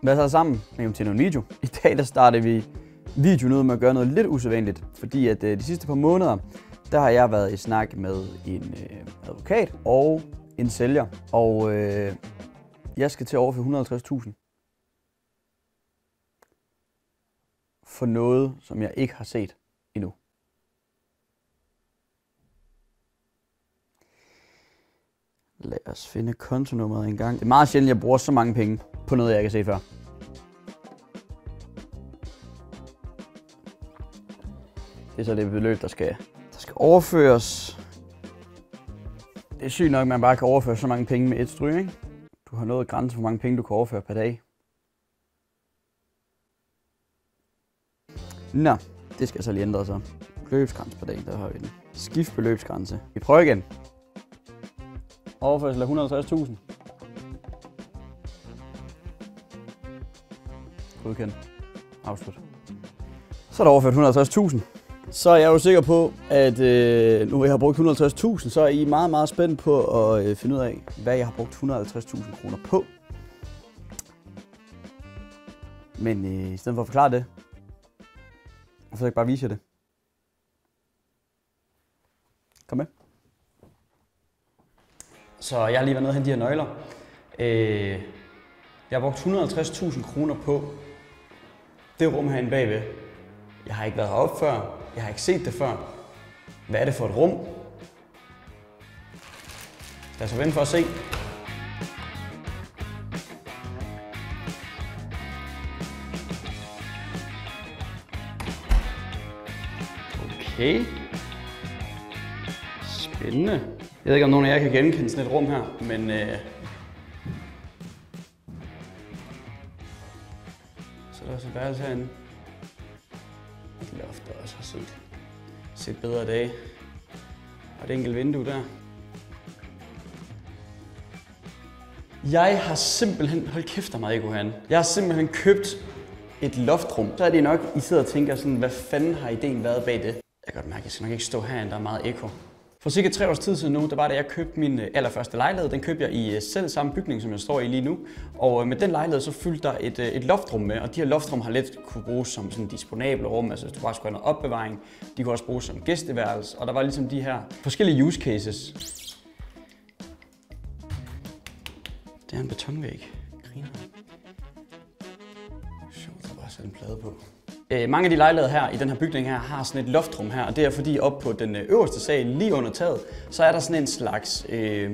Hvad så sammen? Velkommen til en video. I dag der starter vi videoen ud med at gøre noget lidt usædvanligt, fordi at de sidste par måneder, der har jeg været i snak med en advokat og en sælger, og jeg skal til at overføre 150.000 for noget, som jeg ikke har set endnu. Lad os finde kontonummeret en gang. Det er meget sjældent, jeg bruger så mange penge på noget, jeg ikke har set før. Det er så det beløb, der skal overføres. Det er sygt nok, at man bare kan overføre så mange penge med et stryg, ikke? Du har nået grænsen for, hvor mange penge du kan overføre per dag. Nå, det skal så lige ændre sig. Beløbsgrænse per dag, der har vi den. Skift beløbsgrænse. Vi prøver igen. Overførsel af 150.000. Godkendt. Afslut. Så er der overført 150.000. Så er jeg jo sikker på, at nu jeg har brugt 150.000, så er I meget, meget spændt på at finde ud af, hvad jeg har brugt 150.000 kroner på. Men i stedet for at forklare det, hvorfor skal jeg ikke bare vise jer det? Kom med. Så jeg har lige været nede og hente de her nøgler. Jeg har brugt 150.000 kroner på det rum herinde bagved. Jeg har ikke været heroppe før. Jeg har ikke set det før. Hvad er det for et rum? Lad os vente for at se. Okay. Spændende. Jeg ved ikke, om nogen af jer kan genkende sådan et rum her, men så er der også et værelse herinde. Et loft, der også har set bedre dage. Og et enkelt vindue der. Jeg har simpelthen, hold kæft der meget ego herinde. Jeg har simpelthen købt et loftrum. Så er det nok, I sidder og tænker sådan, hvad fanden har ideen været bag det? Jeg kan godt mærke, at jeg skal nok ikke stå herinde, der er meget eko. For cirka 3 års tid siden nu, der var det, jeg købte min allerførste lejlighed. Den købte jeg i selv samme bygning, som jeg står i lige nu. Og med den lejlighed, så fyldte der et loftrum med. Og de her loftrum har let kunne bruges som sådan disponable rum. Altså, du bare skulle have noget opbevaring. De kunne også bruges som gæsteværelse. Og der var ligesom de her forskellige use cases. Det er en betonvæg. Griner. Sjovt, der bare sætte en plade på. Mange af de lejligheder her i den her bygning her har sådan et loftrum her, og det er fordi op på den øverste sal, lige under taget, så er der sådan en slags,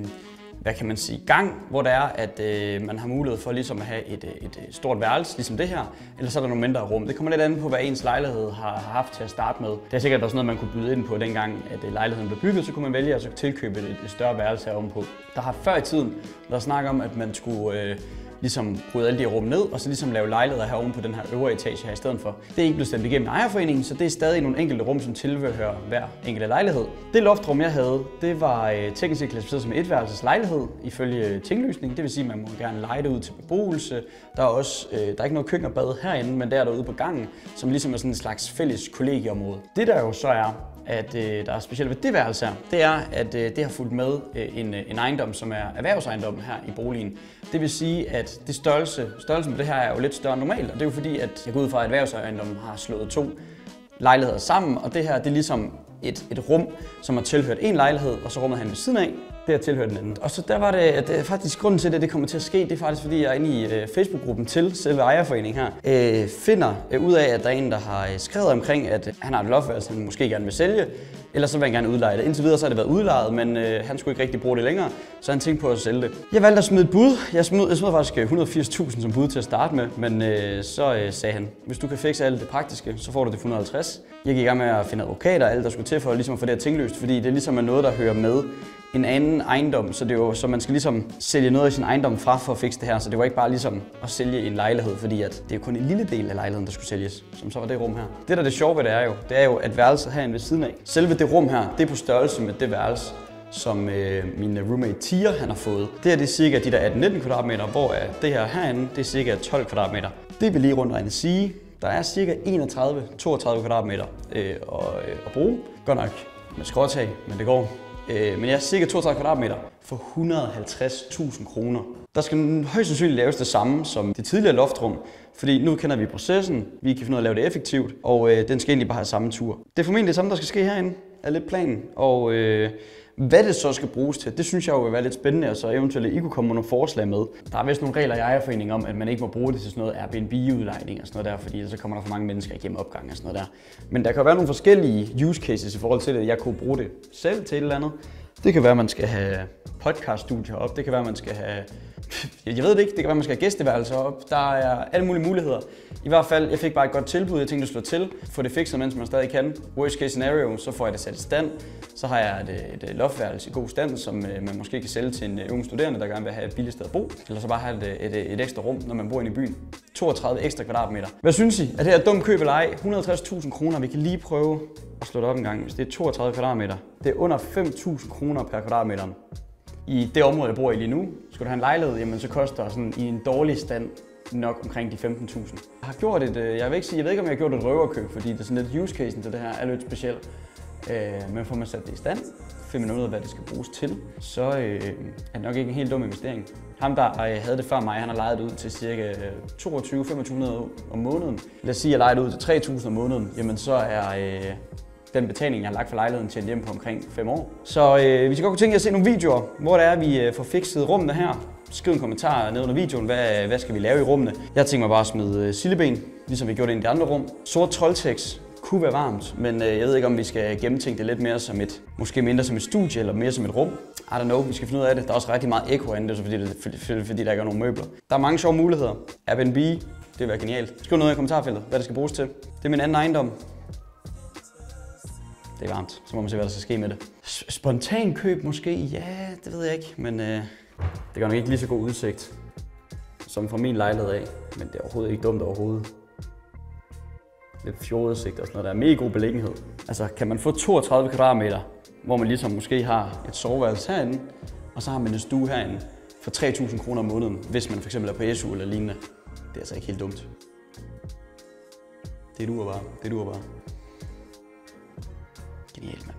hvad kan man sige, gang, hvor der er, at man har mulighed for ligesom at have et stort værelse, ligesom det her, eller så er der nogle mindre rum. Det kommer lidt an på, hvad ens lejlighed har haft til at starte med. Det er sikkert også noget, man kunne byde ind på dengang, at lejligheden blev bygget, så kunne man vælge at tilkøbe et større værelse her ovenpå. Der har før i tiden været snak om, at man skulle ligesom bryde alle de her rum ned, og så ligesom lave lejligheder her oven på den her øvre etage her i stedet for. Det er ikke blevet stemt igennem ejerforeningen, så det er stadig nogle enkelte rum, som tilhører hver enkelte lejlighed. Det loftrum, jeg havde, det var teknisk set klassificeret som etværelses lejlighed ifølge tinglysning. Det vil sige, at man må gerne leje det ud til beboelse. Der er også, der er ikke noget køkken og bad herinde, men der er derude på gangen, som ligesom er sådan en slags fælles kollegieområde. Det der jo så er, at der er specielt ved det værelse her, det er, at det har fulgt med en ejendom, som er erhvervsejendom her i boligen. Det vil sige, at det størrelsen på det her er jo lidt større end normalt, og det er jo fordi, at jeg går ud fra, at erhvervsejendommen har slået 2 lejligheder sammen, og det her det er ligesom et rum, som har tilhørt en lejlighed, og så rummet han ved siden af, det har tilhørt den anden. Og så der var det, at faktisk grunden til, at det kommer til at ske, det er faktisk fordi, jeg er inde i Facebook-gruppen til selve ejerforeningen her, finder ud af, at der er en, der har skrevet omkring, at han har et loftværelse, han måske gerne vil sælge, eller så vil han gerne udleje det. Indtil videre så har det været udlejet, men han skulle ikke rigtig bruge det længere, så han tænkte på at sælge det. Jeg valgte at smide et bud. Jeg smed faktisk 180.000 som bud til at starte med, men så sagde han, hvis du kan fikse alt det praktiske, så får du det for 150. Jeg gik i gang med at finde advokater og alt, der skulle til for ligesom at få det her tingløst, fordi det ligesom er noget, der hører med en anden ejendom, så det er jo, så man skal ligesom sælge noget af sin ejendom fra for at fikse det her, så det var ikke bare ligesom at sælge en lejlighed, fordi at det er jo kun en lille del af lejligheden, der skulle sælges, som så var det rum her. Det der er det sjove ved det er jo, at værelset herinde ved siden af, selve det rum her, det er på størrelse med det værelse, som min roommate Tia han har fået. Det her det er cirka de der 18-19 kvadratmeter, hvor det her herinde, det er cirka 12 kvadratmeter. Det vil lige rundt regnet sige, der er cirka 31-32 kvadratmeter at bruge. Godt nok med skråtag, men det går. men jeg er cirka 32 kvadratmeter for 150.000 kroner. Der skal højst sandsynligt laves det samme som det tidligere loftrum, fordi nu kender vi processen, vi kan finde ud af at lave det effektivt, og den skal egentlig bare have samme tur. Det er formentlig det samme, der skal ske herinde, er lidt planen. Og hvad det så skal bruges til, det synes jeg jo vil være lidt spændende, og så eventuelt I kunne komme med nogle forslag med. Der er vist nogle regler i ejerforeningen om, at man ikke må bruge det til sådan noget Airbnb-udlejning og sådan noget der, fordi så kommer der for mange mennesker igennem opgangen og sådan noget der. Men der kan være nogle forskellige use cases i forhold til det. Jeg kunne bruge det selv til et eller andet. Det kan være, at man skal have podcaststudier op, det kan være, at man skal have... Jeg ved det ikke, det kan være, at man skal have gæsteværelser op. Der er alle mulige muligheder. I hvert fald, jeg fik bare et godt tilbud, jeg tænkte at slå til. Få det fikset, mens man stadig kan. Worst case scenario, så får jeg det sat i stand. Så har jeg et loftværelse i god stand, som man måske kan sælge til en ung studerende, der gerne vil have et billigt sted at bo. Eller så bare have et ekstra rum, når man bor inde i byen. 32 ekstra kvadratmeter. Hvad synes I? Er det her et dumt køb eller ej? 150.000 kroner. Vi kan lige prøve at slå det op en gang. Hvis det er 32 kvadratmeter. Det er under 5.000 kroner per kvadratmeter. I det område, jeg bor i lige nu, skal du have en lejlighed, jamen så koster sådan i en dårlig stand nok omkring de 15.000. Jeg har gjort jeg ved ikke om jeg har gjort et røverkøb, fordi det er sådan lidt use casen til det her er lidt specielt. Men får man sat det i stand, finder man ud af, hvad det skal bruges til, så er det nok ikke en helt dum investering. Ham, der havde det før mig, han har lejet det ud til ca. 22-2500 om måneden. Lad os sige, at jeg lejer det ud til 3.000 om måneden, jamen så er den betaling, jeg har lagt for lejligheden, tjent hjem på omkring 5 år. Så hvis I godt kunne tænke jer at se nogle videoer, hvor det er, vi får fikset rummene her. Skriv en kommentar ned under videoen, hvad skal vi lave i rummene. Jeg tænker mig bare at smide sildeben, ligesom vi gjorde det i de andre rum. Sort Trolltex kunne være varmt, men jeg ved ikke, om vi skal gennemtænke det lidt mere som måske mindre som et studie eller mere som et rum. I don't know, vi skal finde ud af det. Der er også rigtig meget ekko inde, fordi der ikke er nogen møbler. Der er mange sjove muligheder. Airbnb, det vil være genialt. Skriv noget i kommentarfeltet, hvad det skal bruges til. Det er min anden ejendom. Det er varmt, så må man se, hvad der skal ske med det. Spontan køb måske? Ja, det ved jeg ikke, men det gør nok ikke lige så god udsigt som fra min lejlighed af. Men det er overhovedet ikke dumt overhovedet. Lidt fjordudsigt og sådan noget, der er mega god beliggenhed. Altså, kan man få 32 kvadratmeter, hvor man ligesom måske har et soveværelse herinde, og så har man en stue herinde for 3.000 kroner om måneden, hvis man fx er på SU eller lignende. Det er altså ikke helt dumt. Det duer bare. Genialt, mand.